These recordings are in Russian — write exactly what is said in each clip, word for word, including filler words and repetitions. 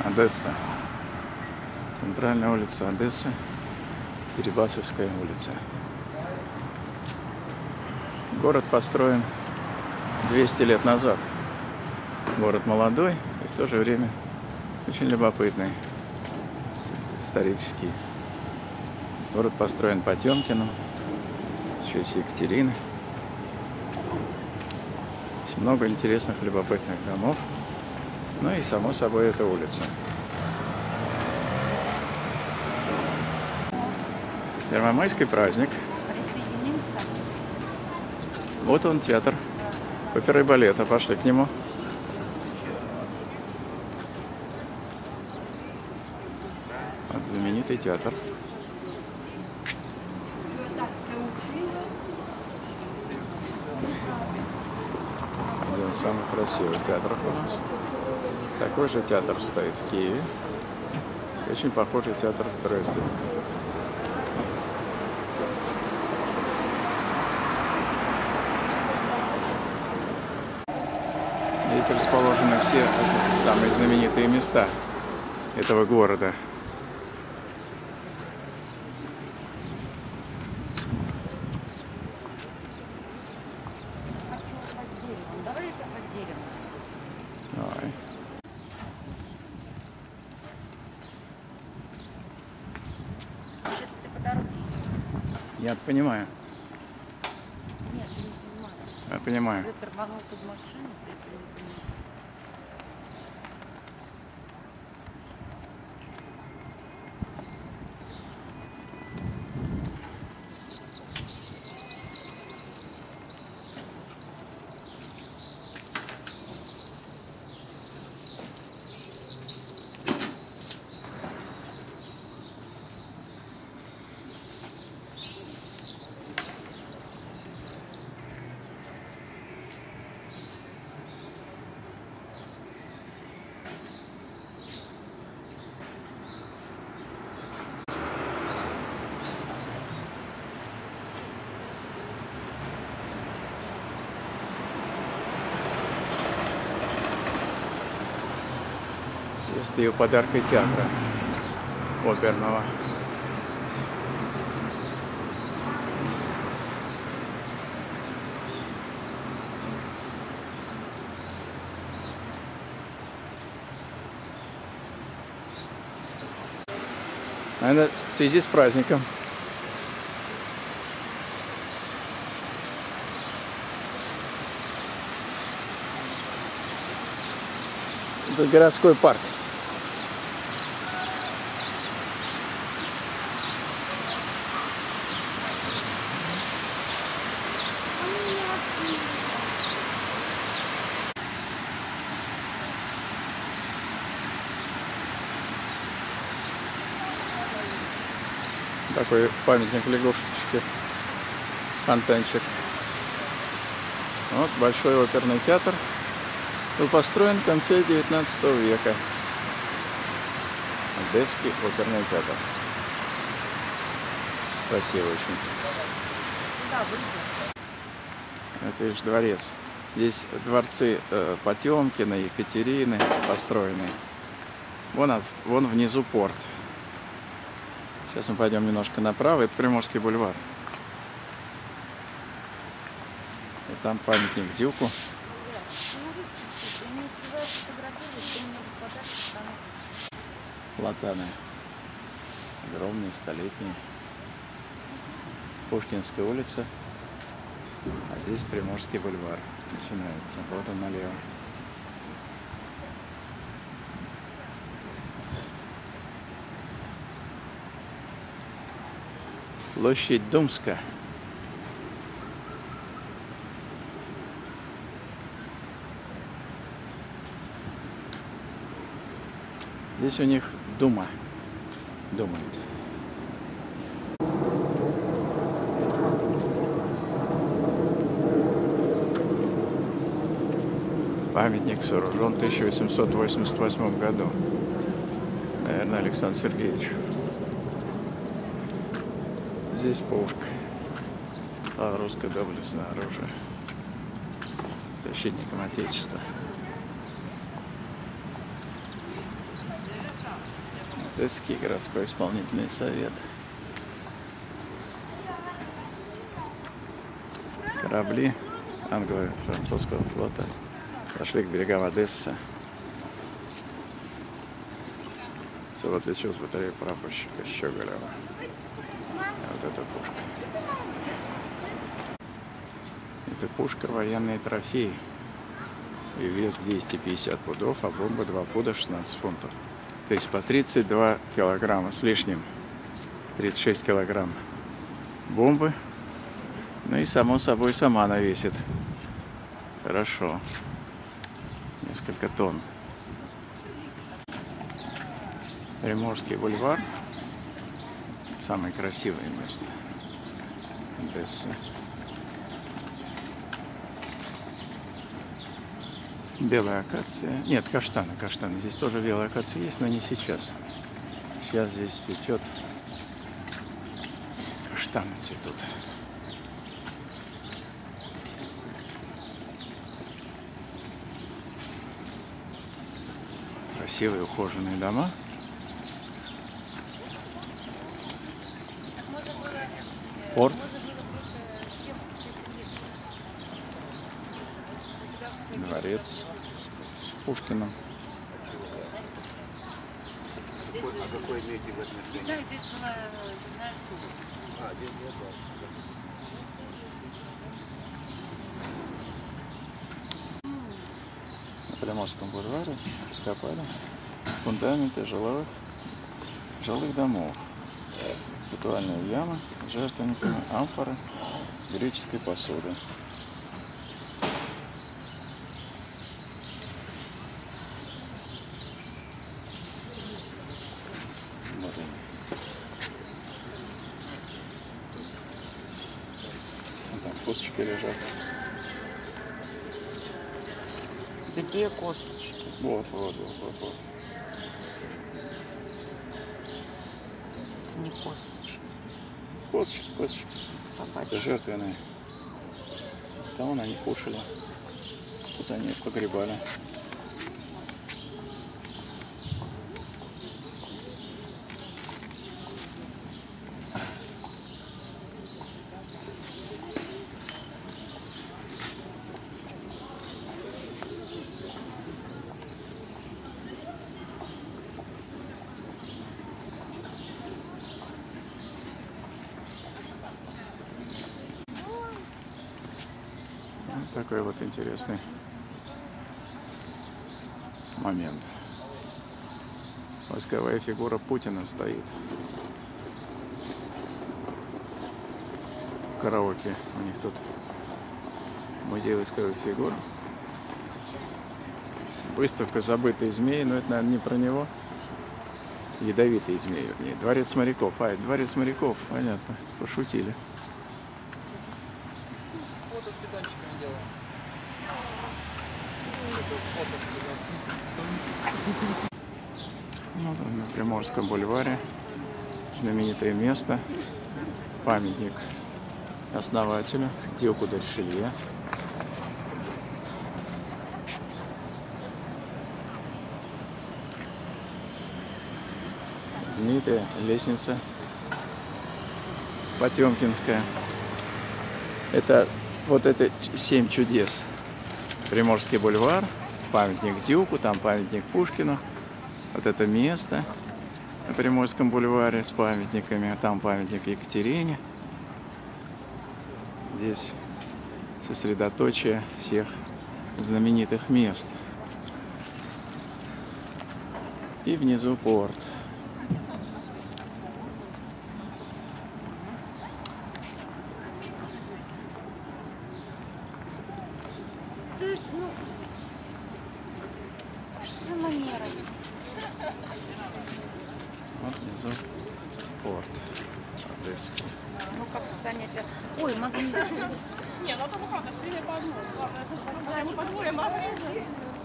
Одесса. Центральная улица Одессы. Дерибасовская улица. Город построен двести лет назад. Город молодой и в то же время очень любопытный, исторический. Город построен Потемкиным, еще с Екатерины. Много интересных, любопытных домов. Ну и, само собой, эта улица. Первомайский праздник. Присоединимся. Вот он, театр оперы и балета. Пошли к нему. Вот знаменитый театр. Один из самых красивых театров у нас. Такой же театр стоит в Киеве. Очень похожий театр в Дрездене. Здесь расположены все самые знаменитые места этого города. Давай. Ты по дороге? Я понимаю. Нет, я не понимаю. Я понимаю. Ты тормознул под машину, ты это не понимаешь. Есть ее подаркой театра оперного. Наверное, в связи с праздником. Это городской парк. Такой памятник лягушечки, фонтанчик. Вот большой оперный театр. Был построен в конце девятнадцатого века. Одесский оперный театр. Красивый очень. Это лишь дворец. Здесь дворцы э, Потемкина, Екатерины построены. Вон, вон внизу порт. Сейчас мы пойдем немножко направо. Это Приморский бульвар. И там памятник Дюку. Платаны. Огромные, столетние. Пушкинская улица. А здесь Приморский бульвар начинается. Вот он налево. Площадь Думска. Здесь у них Дума думает. Памятник сооружен в тысяча восемьсот восемьдесят восьмом году. Наверное, Александр Сергеевич. Здесь пушка. А русское доблестное оружие. Защитникам Отечества. Одесский городской исполнительный совет. Корабли англо-французского флота пошли к берегам Одессы. Все отличил с батареи прапорщика Щеголева. А вот эта пушка. Это пушка военный трофей. И вес двести пятьдесят пудов, а бомба два пуда шестнадцать фунтов. То есть по тридцать два килограмма с лишним. тридцать шесть килограмм бомбы. Ну и само собой сама она весит. Хорошо. Несколько тонн. Приморский бульвар. Самое красивое место Одессы. Белая акация. Нет, каштаны, каштаны. Здесь тоже белая акация есть, но не сейчас. Сейчас здесь цветет. Каштаны цветут. Красивые ухоженные дома. Порт. Дворец с, с Пушкиным. Здесь, а какой имеете в отношении? Не знаю, здесь была земная скуба. А, здесь нет, да. На Приморском бульваре раскопали фундаменты жилых, жилых домов. Ритуальные ямы с жертвенниками, амфоры греческой посуды. Вот они. Вон там косточки лежат. Где косточки? Вот, вот, вот, вот, вот. Это не косточки. Косточки, косточки. Это Собачьи. жертвенные. Там вон они кушали. Тут они их погребали. Вот такой вот интересный момент. Восковая фигура Путина стоит. Караоке у них тут музей восковых фигур. Выставка «Забытые змеи», но это, наверное, не про него. Ядовитые змеи, вернее. Дворец моряков. А, это дворец моряков, понятно. Пошутили. Фото с питанчиками делаем. Ну, там на Приморском бульваре знаменитое место. Памятник основателю Дюку де Ришелье. Знаменитая лестница Потемкинская. Это вот это семь чудес. Приморский бульвар, памятник Дюку, там памятник Пушкину. Вот это место на Приморском бульваре с памятниками, а там памятник Екатерине. Здесь сосредоточие всех знаменитых мест. И внизу порт. Ты, ну, что за манера? Вот внизу порт Одесский. Ну как состояние тебя? Ой, магнит. Не, ну это правда, все по одной. Главное, это не по-твоему обрезать.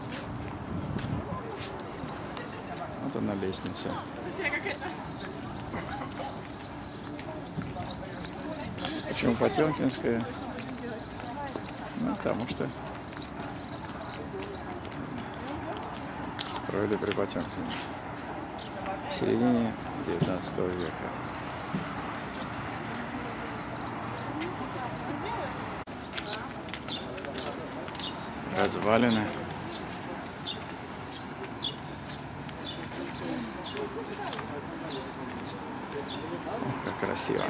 Вот она лестница. Почему Потемкинская? Ну, потому что строили при Потемкине. в середине девятнадцатого века. Развалины. О, как красиво.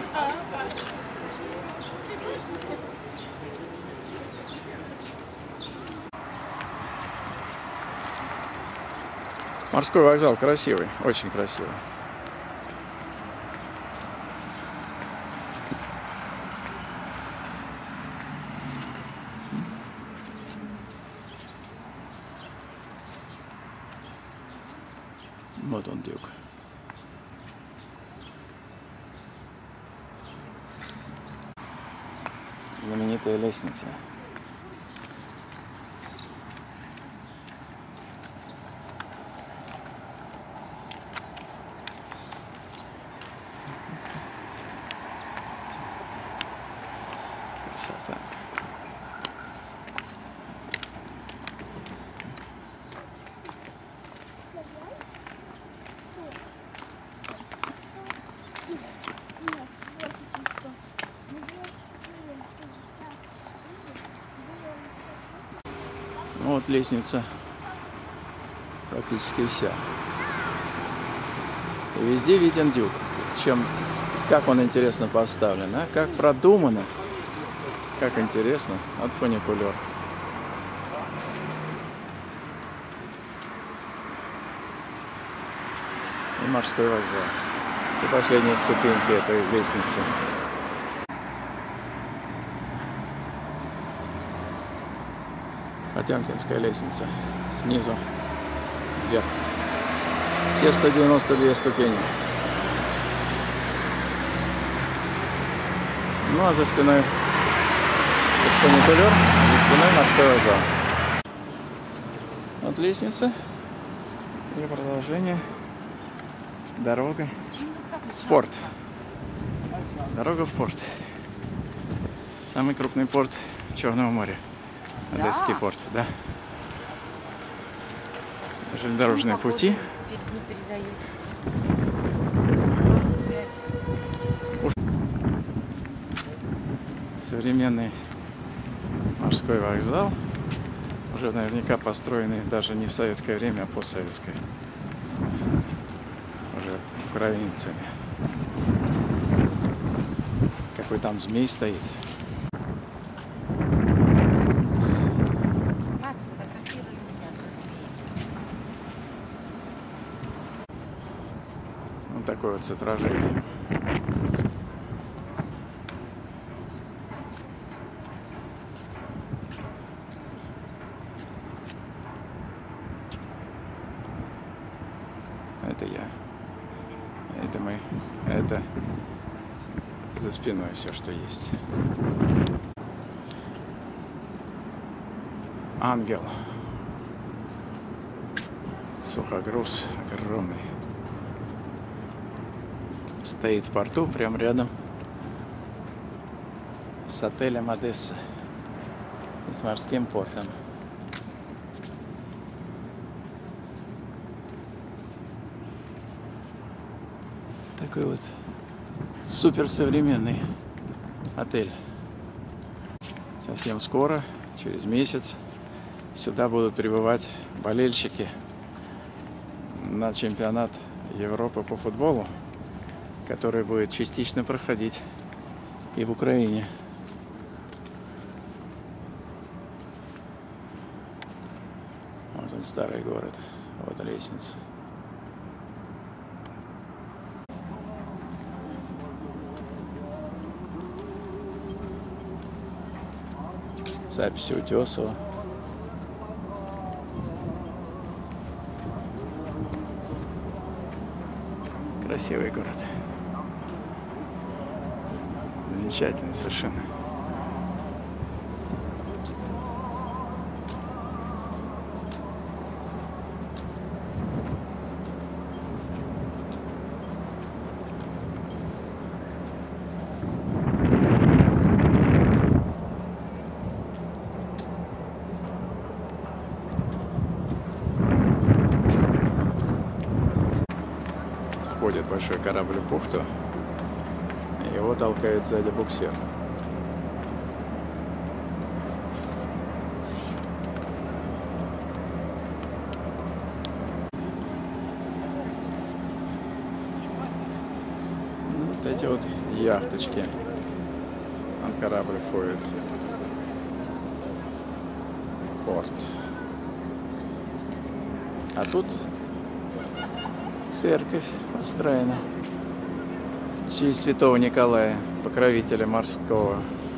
Морской вокзал красивый, очень красивый. Вот он, Дюк. Знаменитая лестница. Красота. Ну, вот лестница практически вся. И везде виден Дюк. Чем, как он интересно поставлен, а? Как продумано. Как интересно. От фуникулер. И морской вокзал. И последняя ступенька этой лестницы. Потемкинская лестница. Снизу вверх. Все сто девяносто две ступени. Ну а за спиной фуникулер, за спиной морской вокзал. Вот лестница. И продолжение. Дорога в порт. Дорога в порт. Самый крупный порт Черного моря. Одесский порт, да. Железнодорожные пути. Не передают. Современный морской вокзал. Уже наверняка построенный даже не в советское время, а постсоветское. Уже украинцами. Какой там змей стоит. Вас фотографировали меня со змеем. Вот такое вот отражение. Это я. Это мы. Это за спиной все, что есть. Ангел. Сухогруз огромный. Стоит в порту, прямо рядом с отелем Одесса и с морским портом. Такой вот суперсовременный отель. Совсем скоро, через месяц, сюда будут прибывать болельщики на чемпионат Европы по футболу, который будет частично проходить и в Украине. Вот он, старый город, вот лестница. Записи Утесова. Красивый город. Замечательный совершенно. входит большой корабль в бухту. И его толкает сзади буксир. Вот эти вот яхточки. Он корабль входит в порт. А тут церковь построена в честь святого Николая, покровителя морского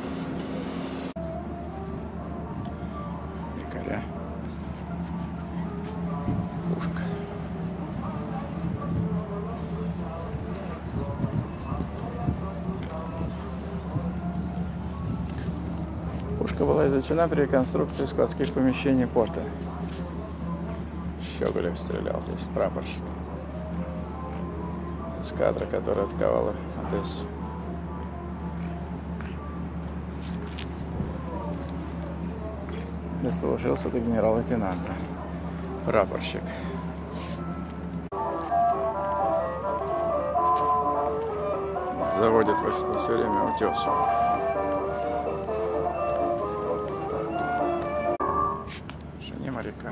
якоря. Пушка. Пушка была изучена при реконструкции складских помещений порта. Щеголев стрелял здесь, прапорщик. Эскадра, которая атаковала Одессу. Дослужился до генерал-лейтенанта. Прапорщик. Заводит во все время утесу. Жени моряка.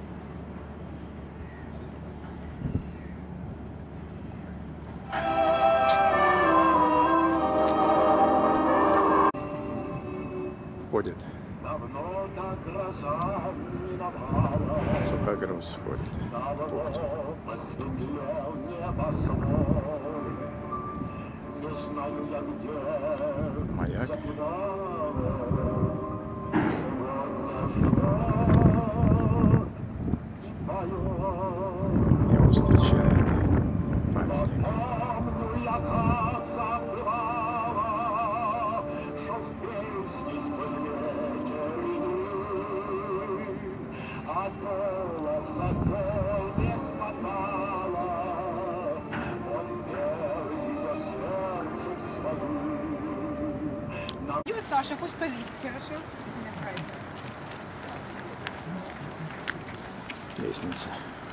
Ходит. Сухогруз ходит. Маяк. Его встречает памятник. Идет Саша, пусть повесит, хорошо? Лестница.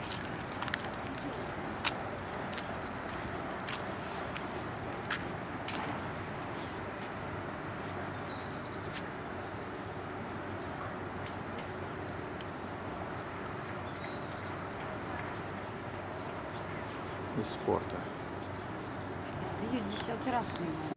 Из спорта. Ее десятый раз не надо.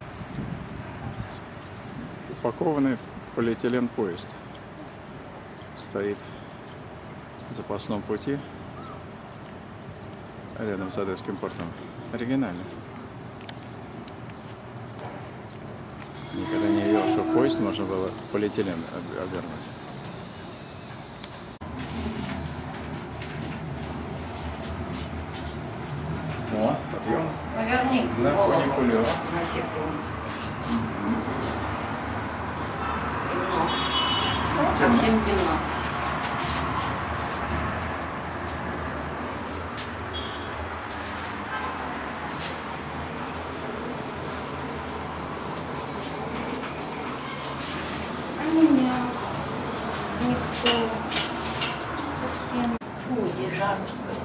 Упакованный в полиэтилен поезд. Стоит в запасном пути рядом с Одесским портом. Оригинально. Никогда не видел, что поезд можно было в полиэтилен об- обернуть. О, подъем Поверни на голову фуникулер. на секунду. Темно. Совсем темно. А меня никто совсем. Фу, где жарко.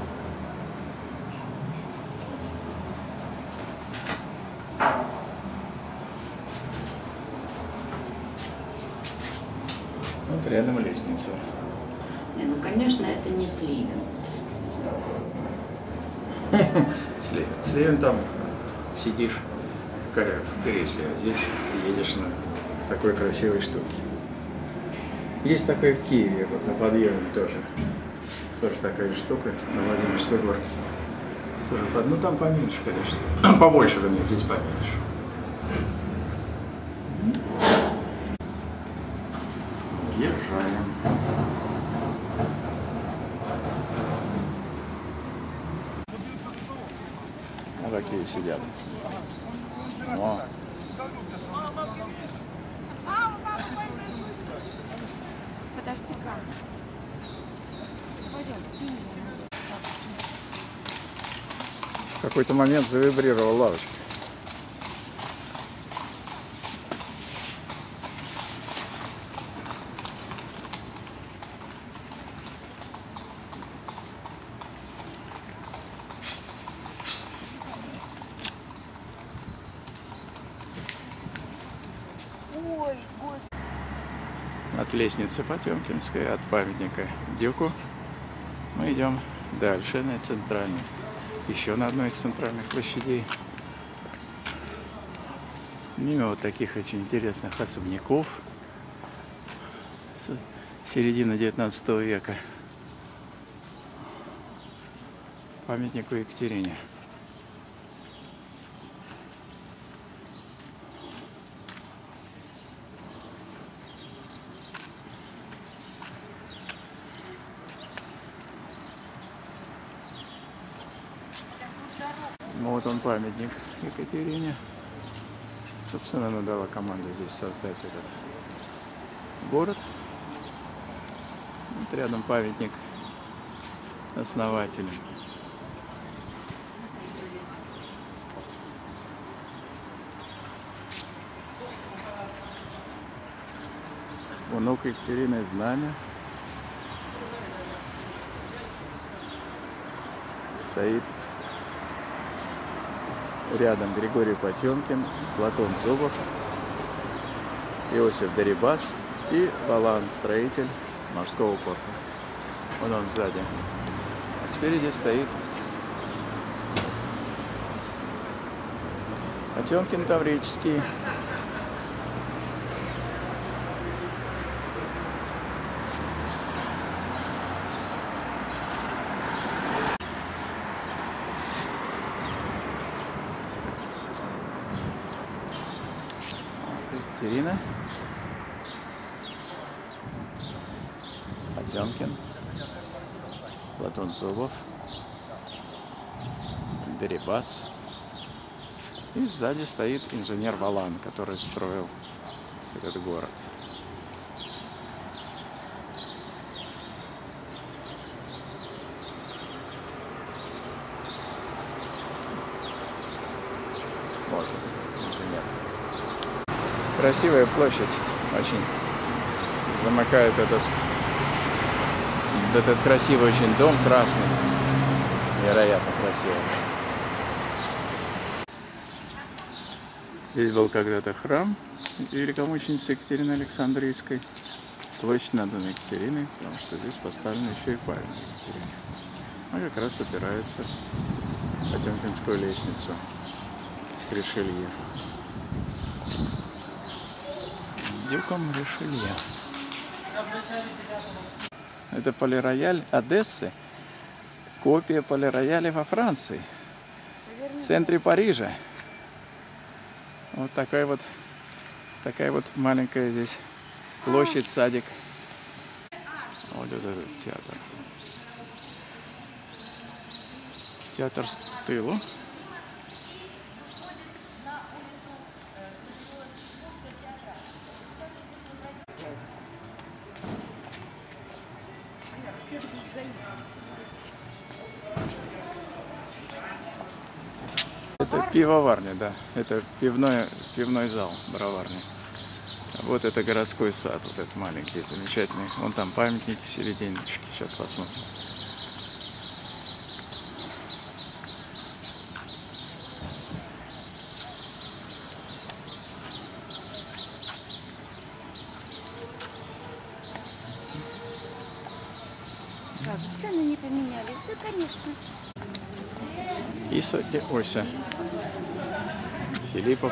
Вот рядом лестница. Не, ну, конечно, это не Сливен. Сливен. Сливен там сидишь в ка- в кресле, а здесь едешь на такой красивой штуке. Есть такая в Киеве, вот на подъеме тоже. Тоже такая штука на Владимирской горке. Тоже, под- ну там поменьше, конечно. Побольше, вернее, здесь поменьше. Въезжаем. Вот такие сидят. О. Подожди-ка. Пойдем. В какой-то момент завибрировала лавочка. от лестницы Потемкинской, от памятника Дюку. Мы идем дальше на центральный, еще на одной из центральных площадей. Мимо вот таких очень интересных особняков с середины девятнадцатого века. Памятнику Екатерине. Ну, вот он, памятник Екатерине. Собственно, она дала команду здесь создать этот город. Вот рядом памятник основателю. Внук Екатерины знамя. Стоит рядом Григорий Потемкин, Платон Зубов, Иосиф Дерибас и Валан, строитель морского порта. Вот он сзади. А спереди стоит Потемкин Таврический. Екатерина, Потемкин, Платон Зубов, Дерибас. И сзади стоит инженер Валан, который строил этот город. Вот этот инженер. Красивая площадь, очень замыкает этот, этот красивый очень дом, красный, невероятно красивый. Здесь был когда-то храм великомученицы Екатерины Александрийской. Площадь названа Екатериной, потому что здесь поставлен еще и памятник Екатерине. А как раз упирается в Потемкинскую лестницу с Ришелье. Дюком Ришелье. Это Пале-Рояль Одессы, копия Пале-Рояля во Франции, в центре Парижа. Вот такая вот, такая вот маленькая здесь площадь, садик. Вот этот театр. Театр с тылу. Это пивоварня, да. Это пивной, пивной зал, броварня. Вот это городской сад, вот этот маленький, замечательный. Вон там памятник в серединочке. Сейчас посмотрим. Сразу цены не поменялись, да, конечно. Иса и Ося. Филиппов.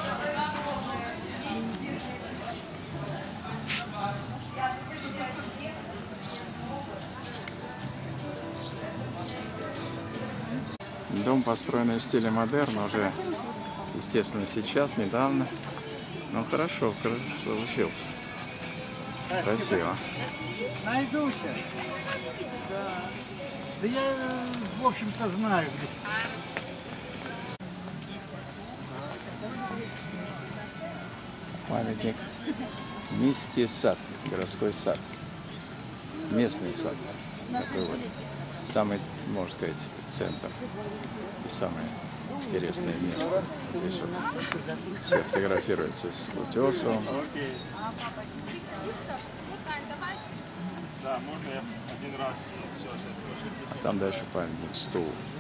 Дом, построенный в стиле модерн, уже, естественно, сейчас, недавно. Но хорошо, хорошо получился. Красиво. Найду сейчас. Да. Да я, в общем-то, знаю. Памятник. Мисский сад, городской сад. Местный сад. Такой вот. Самый, можно сказать, центр. И самое интересное место. Здесь вот все фотографируются с Утесовым. Да, можно я один раз. А там дальше памятник стул.